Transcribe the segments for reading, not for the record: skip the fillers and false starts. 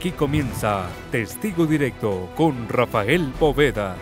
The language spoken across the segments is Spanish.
Aquí comienza Testigo Directo con Rafael Poveda.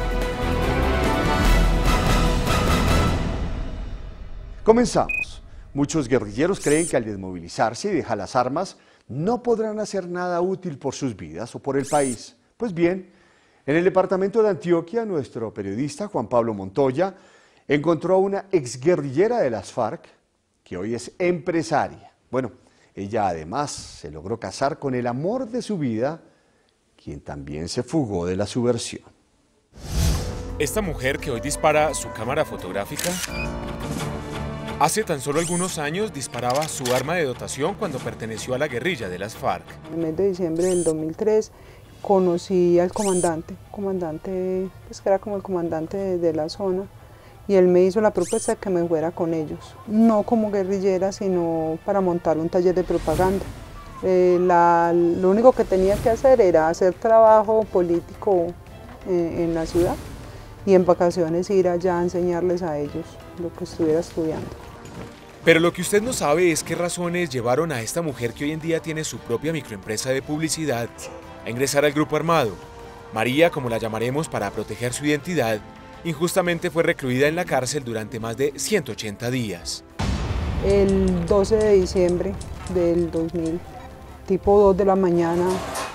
Comenzamos. Muchos guerrilleros creen que al desmovilizarse y dejar las armas no podrán hacer nada útil por sus vidas o por el país. Pues bien, en el departamento de Antioquia, nuestro periodista Juan Pablo Montoya encontró a una exguerrillera de las FARC que hoy es empresaria. Bueno, ella además se logró casar con el amor de su vida, quien también se fugó de la subversión. Esta mujer que hoy dispara su cámara fotográfica, hace tan solo algunos años disparaba su arma de dotación cuando perteneció a la guerrilla de las FARC. En el mes de diciembre del 2003 conocí al comandante pues que era como el comandante de la zona, y él me hizo la propuesta de que me fuera con ellos, no como guerrillera, sino para montar un taller de propaganda. Lo único que tenía que hacer era hacer trabajo político en la ciudad y en vacaciones ir allá a enseñarles a ellos lo que estuviera estudiando. Pero lo que usted no sabe es qué razones llevaron a esta mujer, que hoy en día tiene su propia microempresa de publicidad, a ingresar al grupo armado. María, como la llamaremos para proteger su identidad, injustamente fue recluida en la cárcel durante más de 180 días. El 12 de diciembre del 2000, tipo 2 de la mañana,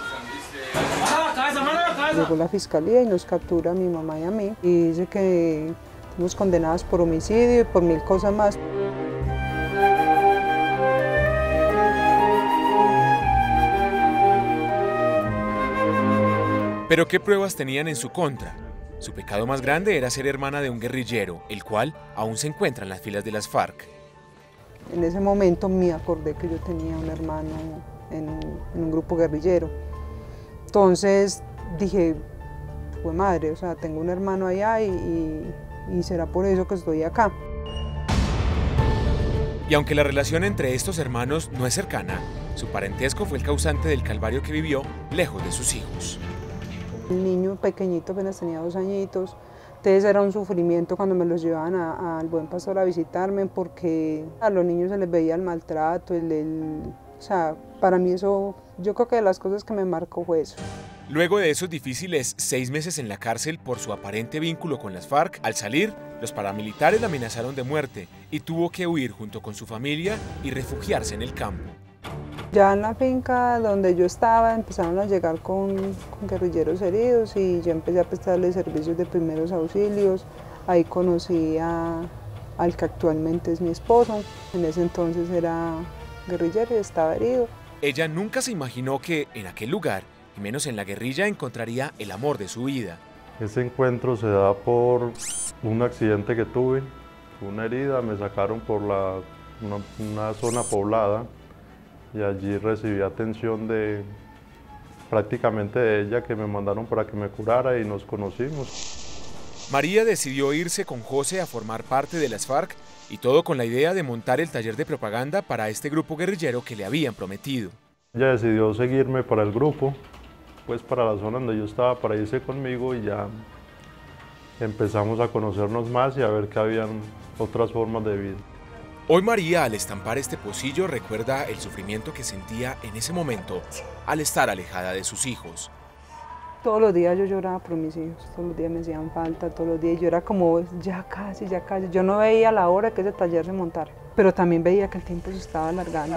llegó la fiscalía y nos captura a mi mamá y a mí, y dice que fuimos condenadas por homicidio y por 1000 cosas más. Pero ¿qué pruebas tenían en su contra? Su pecado más grande era ser hermana de un guerrillero, el cual aún se encuentra en las filas de las FARC. En ese momento me acordé que yo tenía un hermano en un grupo guerrillero. Entonces dije, pues madre, o sea, tengo un hermano allá y será por eso que estoy acá. Y aunque la relación entre estos hermanos no es cercana, su parentesco fue el causante del calvario que vivió lejos de sus hijos. El niño pequeñito apenas tenía 2 añitos, entonces era un sufrimiento cuando me los llevaban al Buen Pastor a visitarme, porque a los niños se les veía el maltrato, o sea, para mí eso, yo creo que de las cosas que me marcó fue eso. Luego de esos difíciles 6 meses en la cárcel por su aparente vínculo con las FARC, al salir, los paramilitares la amenazaron de muerte y tuvo que huir junto con su familia y refugiarse en el campo. Ya en la finca donde yo estaba empezaron a llegar con guerrilleros heridos y yo empecé a prestarles servicios de primeros auxilios. Ahí conocí al que actualmente es mi esposo. En ese entonces era guerrillero y estaba herido. Ella nunca se imaginó que en aquel lugar, y menos en la guerrilla, encontraría el amor de su vida. Ese encuentro se da por un accidente que tuve, una herida, me sacaron por una zona poblada. Y allí recibí atención prácticamente de ella, que me mandaron para que me curara, y nos conocimos. María decidió irse con José a formar parte de las FARC, y todo con la idea de montar el taller de propaganda para este grupo guerrillero que le habían prometido. Ella decidió seguirme para el grupo, pues para la zona donde yo estaba, para irse conmigo, y ya empezamos a conocernos más y a ver que habían otras formas de vida. Hoy María, al estampar este pocillo, recuerda el sufrimiento que sentía en ese momento al estar alejada de sus hijos. Todos los días yo lloraba por mis hijos, todos los días me hacían falta, todos los días yo era como ya casi. Yo no veía la hora que ese taller se montara, pero también veía que el tiempo se estaba alargando.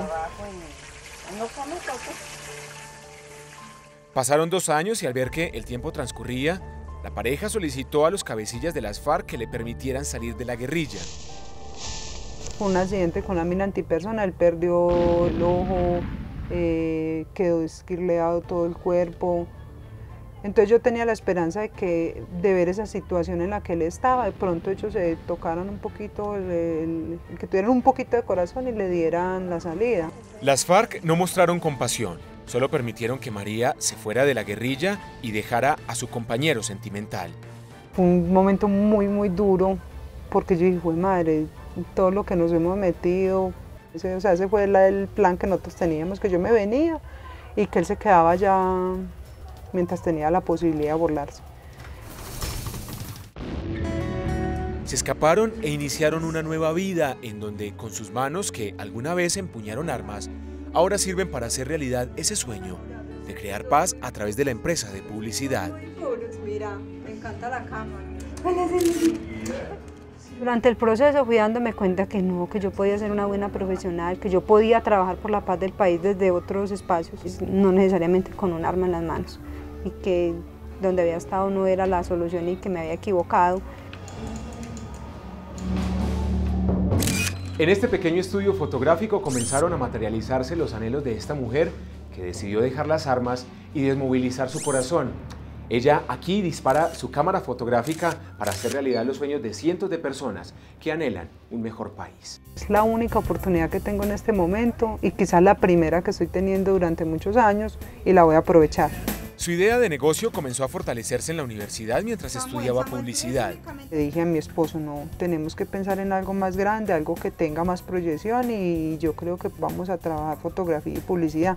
Pasaron 2 años y al ver que el tiempo transcurría, la pareja solicitó a los cabecillas de las FARC que le permitieran salir de la guerrilla. Fue un accidente con la mina antipersona, él perdió el ojo, quedó esquirleado todo el cuerpo. Entonces yo tenía la esperanza de ver esa situación en la que él estaba, de pronto ellos se tocaran un poquito, que tuvieran un poquito de corazón y le dieran la salida. Las FARC no mostraron compasión, solo permitieron que María se fuera de la guerrilla y dejara a su compañero sentimental. Fue un momento muy, muy duro, porque yo dije, madre, todo lo que nos hemos metido, o sea, ese fue el plan que nosotros teníamos, que yo me venía y que él se quedaba allá mientras tenía la posibilidad de burlarse. Se escaparon e iniciaron una nueva vida en donde con sus manos, que alguna vez empuñaron armas, ahora sirven para hacer realidad ese sueño de crear paz a través de la empresa de publicidad. Mira, me encanta la cámara. Durante el proceso fui dándome cuenta que no, que yo podía ser una buena profesional, que yo podía trabajar por la paz del país desde otros espacios, no necesariamente con un arma en las manos, y que donde había estado no era la solución y que me había equivocado. En este pequeño estudio fotográfico comenzaron a materializarse los anhelos de esta mujer que decidió dejar las armas y desmovilizar su corazón. Ella aquí dispara su cámara fotográfica para hacer realidad los sueños de cientos de personas que anhelan un mejor país. Es la única oportunidad que tengo en este momento y quizás la primera que estoy teniendo durante muchos años y la voy a aprovechar. Su idea de negocio comenzó a fortalecerse en la universidad mientras estudiaba publicidad. Le dije a mi esposo, no, tenemos que pensar en algo más grande, algo que tenga más proyección y yo creo que vamos a trabajar fotografía y publicidad.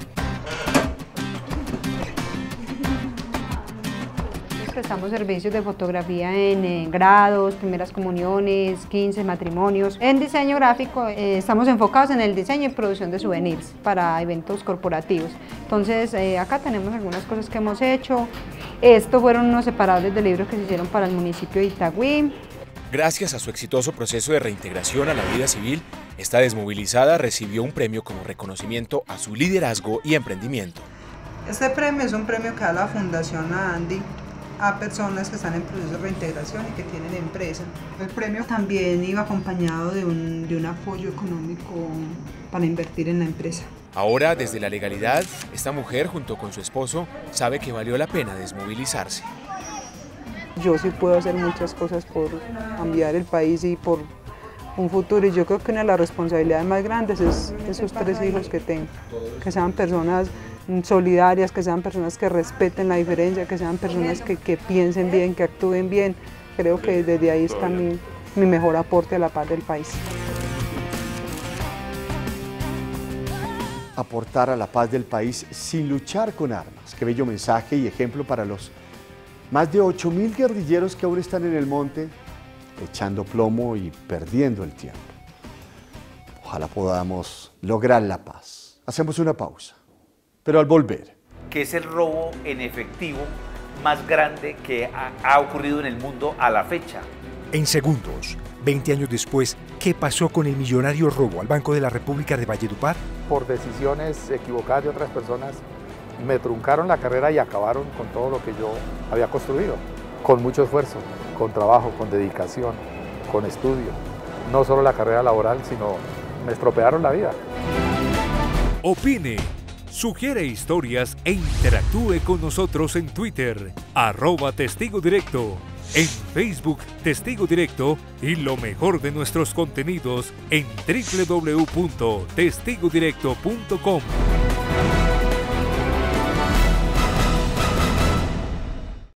Prestamos servicios de fotografía en grados, primeras comuniones, 15 matrimonios. En diseño gráfico estamos enfocados en el diseño y producción de souvenirs para eventos corporativos. Entonces acá tenemos algunas cosas que hemos hecho. Estos fueron unos separables de libros que se hicieron para el municipio de Itagüí. Gracias a su exitoso proceso de reintegración a la vida civil, esta desmovilizada recibió un premio como reconocimiento a su liderazgo y emprendimiento. Este premio es un premio que da la Fundación Andy a personas que están en proceso de reintegración y que tienen empresa. El premio también iba acompañado de un apoyo económico para invertir en la empresa. Ahora, desde la legalidad, esta mujer junto con su esposo sabe que valió la pena desmovilizarse. Yo sí puedo hacer muchas cosas por cambiar el país y por un futuro, y yo creo que una de las responsabilidades más grandes es esos 3 hijos que tengo, que sean personas solidarias, que sean personas que respeten la diferencia, que sean personas que piensen bien, que actúen bien. Creo que desde ahí está mi mejor aporte a la paz del país. Aportar a la paz del país sin luchar con armas. Qué bello mensaje y ejemplo para los más de 8.000 guerrilleros que aún están en el monte, echando plomo y perdiendo el tiempo. Ojalá podamos lograr la paz. Hacemos una pausa, pero al volver. Que es el robo en efectivo más grande que ha ocurrido en el mundo a la fecha. En segundos, 20 años después, ¿qué pasó con el millonario robo al Banco de la República de Valledupar? Por decisiones equivocadas de otras personas, me truncaron la carrera y acabaron con todo lo que yo había construido. Con mucho esfuerzo, con trabajo, con dedicación, con estudio. No solo la carrera laboral, sino me estropearon la vida. Opine, sugiere historias e interactúe con nosotros en Twitter, @testigodirecto, en Facebook Testigo Directo y lo mejor de nuestros contenidos en www.testigodirecto.com.